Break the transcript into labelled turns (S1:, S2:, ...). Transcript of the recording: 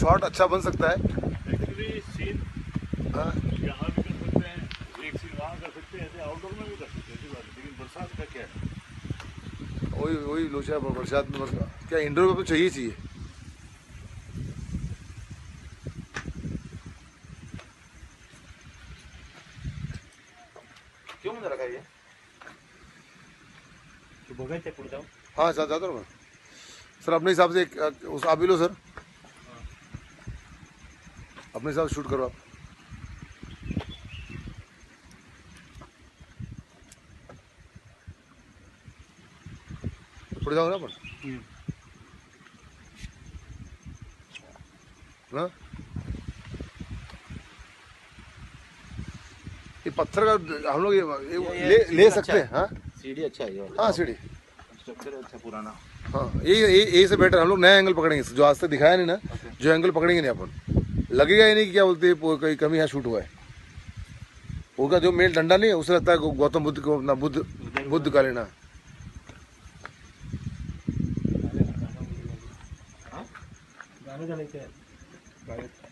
S1: Shot अच्छा बन सकता है।
S2: एक्चुअली सीन
S1: हाँ
S2: यहाँ भी कर सकते हैं, एक सीन वहाँ कर सकते हैं, ऐसे आउटडोर में भी कर सकते हैं, ऐसी बात है। लेकिन बरसात का क्या है?
S1: वही वही लोचा बरसात में क्या इंडोर में तो चाहिए चाहिए।
S3: क्यों मुझे रखा ये
S2: तो बघायचं पुढे जाऊन
S1: हाँ सर जाता हूँ मैं सर अपने हिसाब से उस आप भी लो सर, अपने हिसाब से शूट करो आप। पुढे जाऊ ना आपण हाँ ये पत्थर का हम लोग ये ले सकते हैं। हाँ
S3: सीढ़ी अच्छा है ये
S1: हाँ सीढ़ी
S3: स्ट्रक्चर अच्छा पुराना।
S1: हाँ ये से बेटर हम लोग नया एंगल पकड़ेंगे जो आज तक दिखाया नहीं ना। जो एंगल पकड़ेंगे नहीं अपन लगेगा ही नहीं कि क्या बोलते हैं कोई कमी यहाँ शूट हुआ है। होगा जो मेल डंडा नहीं है उसे लगता है गौतम बुद्ध को अपना बुद्ध का लेना।
S2: गाणं झालं